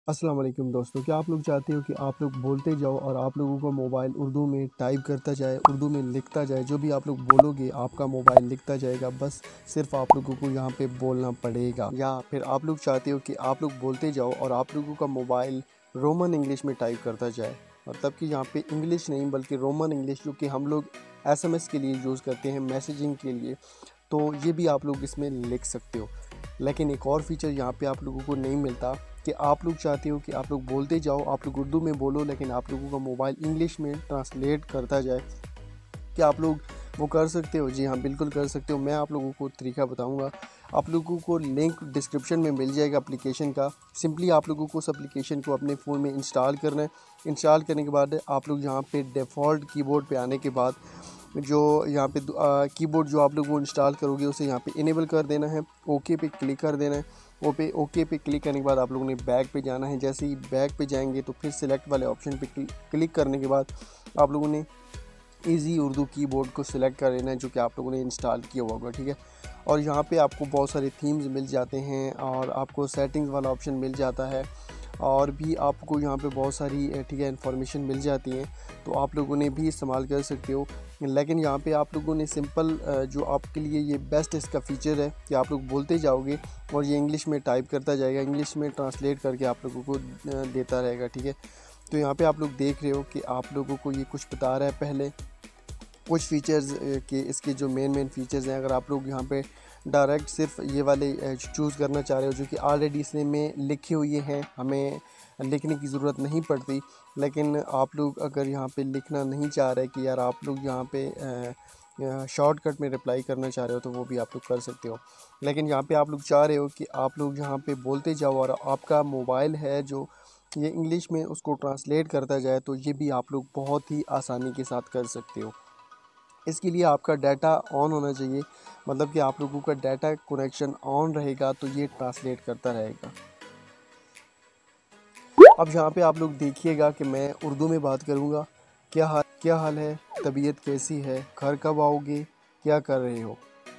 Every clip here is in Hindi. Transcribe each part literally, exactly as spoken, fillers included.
अस्सलाम वालेकुम दोस्तों, क्या आप लोग चाहते हो कि आप लोग बोलते जाओ और आप लोगों का मोबाइल उर्दू में टाइप करता जाए, उर्दू में लिखता जाए। जो भी आप लोग बोलोगे आपका मोबाइल लिखता जाएगा, बस सिर्फ आप लोगों को यहाँ पे बोलना पड़ेगा। या फिर आप लोग चाहते हो कि आप लोग बोलते जाओ और आप लोगों का मोबाइल रोमन इंग्लिश में टाइप करता जाए, मतलब कि यहाँ पे इंग्लिश नहीं बल्कि रोमन इंग्लिश, जो कि हम लोग एस एम एस के लिए यूज़ करते हैं, मैसेजिंग के लिए। तो ये भी आप लोग इसमें लिख सकते हो। लेकिन एक और फीचर यहाँ पे आप लोगों को नहीं मिलता कि आप लोग चाहते हो कि आप लोग बोलते जाओ, आप लोग उर्दू में बोलो, लेकिन आप लोगों का मोबाइल इंग्लिश में ट्रांसलेट करता जाए। क्या आप लोग वो कर सकते हो? जी हाँ, बिल्कुल कर सकते हो। मैं आप लोगों को तरीका बताऊंगा। आप लोगों को लिंक डिस्क्रिप्शन में मिल जाएगा एप्लीकेशन का। सिंपली आप लोगों को उस एप्लीकेशन को अपने फ़ोन में इंस्टॉल करना है। इंस्टॉल करने के बाद आप लोग यहाँ पे डिफ़ॉल्ट कीबोर्ड पे आने के बाद जो यहाँ पे कीबोर्ड जो आप लोग वो इंस्टॉल करोगे उसे यहाँ पे इनेबल कर देना है। ओके पे क्लिक कर देना है। वो पे ओके पे क्लिक करने के बाद आप लोगों ने बैक पे जाना है। जैसे ही बैक पे जाएंगे तो फिर सिलेक्ट वाले ऑप्शन पे क्लिक करने के बाद आप लोगों ने इजी उर्दू कीबोर्ड को सिलेक्ट कर लेना है, जो कि आप लोगों ने इंस्टॉल किया होगा, ठीक है। और यहाँ पे आपको बहुत सारे थीम्स मिल जाते हैं और आपको सेटिंग्स वाला ऑप्शन मिल जाता है, और भी आपको यहाँ पे बहुत सारी ठीक है इन्फॉर्मेशन मिल जाती है, तो आप लोगों ने भी इस्तेमाल कर सकते हो। लेकिन यहाँ पे आप लोगों ने सिंपल जो आपके लिए ये बेस्ट इसका फ़ीचर है कि आप लोग बोलते जाओगे और ये इंग्लिश में टाइप करता जाएगा, इंग्लिश में ट्रांसलेट करके आप लोगों को देता रहेगा, ठीक है। तो यहाँ पे आप लोग देख रहे हो कि आप लोगों को ये कुछ बता रहा है पहले कुछ फ़ीचर्स के, इसके जो मेन मेन फ़ीचर्स हैं। अगर आप लोग यहाँ पे डायरेक्ट सिर्फ ये वाले चूज़ करना चाह रहे हो जो कि ऑलरेडी इसमें में लिखे हुए हैं, हमें लिखने की ज़रूरत नहीं पड़ती। लेकिन आप लोग अगर यहाँ पे लिखना नहीं चाह रहे कि यार आप लोग यहाँ पे शॉर्टकट में रिप्लाई करना चाह रहे हो, तो वो भी आप लोग कर सकते हो। लेकिन यहाँ पे आप लोग चाह रहे हो कि आप लोग यहाँ पे बोलते जाओ और आपका मोबाइल है जो ये इंग्लिश में उसको ट्रांसलेट करता जाए, तो ये भी आप लोग बहुत ही आसानी के साथ कर सकते हो। इसके लिए आपका डाटा ऑन होना चाहिए, मतलब कि आप लोगों का डाटा कनेक्शन ऑन रहेगा तो ये ट्रांसलेट करता रहेगा। अब यहाँ पे आप लोग देखिएगा कि मैं उर्दू में बात करूँगा। क्या हाल क्या हाल है, तबीयत कैसी है, घर कब आओगे, क्या कर रहे हो।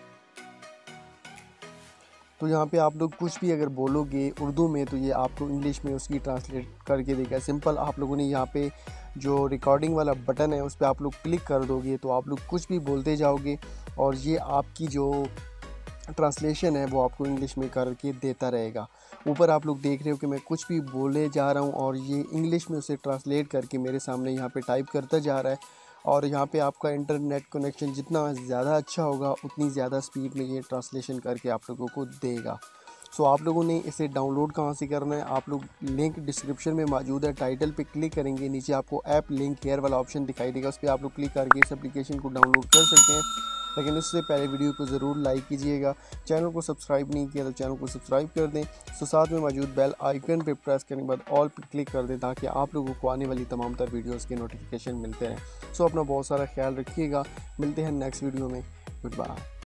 तो यहाँ पे आप लोग कुछ भी अगर बोलोगे उर्दू में तो ये आपको इंग्लिश में उसकी ट्रांसलेट करके देगा। सिंपल आप लोगों ने यहाँ पे जो रिकॉर्डिंग वाला बटन है उस पर आप लोग क्लिक कर दोगे तो आप लोग कुछ भी बोलते जाओगे और ये आपकी जो ट्रांसलेशन है वो आपको इंग्लिश में करके देता रहेगा। ऊपर आप लोग देख रहे हो कि मैं कुछ भी बोले जा रहा हूँ और ये इंग्लिश में उसे ट्रांसलेट करके मेरे सामने यहाँ पे टाइप करता जा रहा है। और यहाँ पे आपका इंटरनेट कनेक्शन जितना ज़्यादा अच्छा होगा उतनी ज़्यादा स्पीड में ये ट्रांसलेशन करके आप लोगों को देगा। सो आप लोगों ने इसे डाउनलोड कहाँ से करना है, आप लोग लिंक डिस्क्रिप्शन में मौजूद है। टाइटल पे क्लिक करेंगे, नीचे आपको ऐप लिंक हेयर वाला ऑप्शन दिखाई देगा, उस पर आप लोग क्लिक करके इस एप्लीकेशन को डाउनलोड कर सकते हैं। लेकिन उससे पहले वीडियो को ज़रूर लाइक कीजिएगा। चैनल को सब्सक्राइब नहीं किया तो चैनल को सब्सक्राइब कर दें। सो साथ में मौजूद बेल आइकन पे प्रेस करने के बाद ऑल पे क्लिक कर दें ताकि आप लोगों को आने वाली तमाम तर वीडियोज़ के नोटिफिकेशन मिलते रहें। सो अपना बहुत सारा ख्याल रखिएगा। मिलते हैं नेक्स्ट वीडियो में। Good bye.